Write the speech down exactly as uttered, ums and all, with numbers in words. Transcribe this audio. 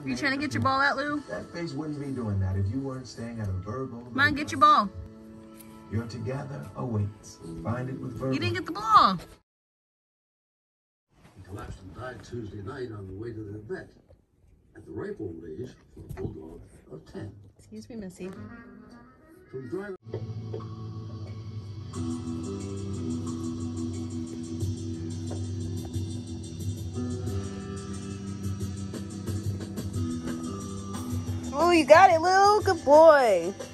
You trying to get your ball out, Lou? That face wouldn't be doing that if you weren't staying at a Virgo. Come on, get your ball. Your together awaits. Find it with Virgo. You didn't get the ball. He collapsed and died Tuesday night on the way to the vet at the ripe old age for a bulldog of ten. Excuse me, Missy. From driving. Oh, you got it, Lou. Good boy.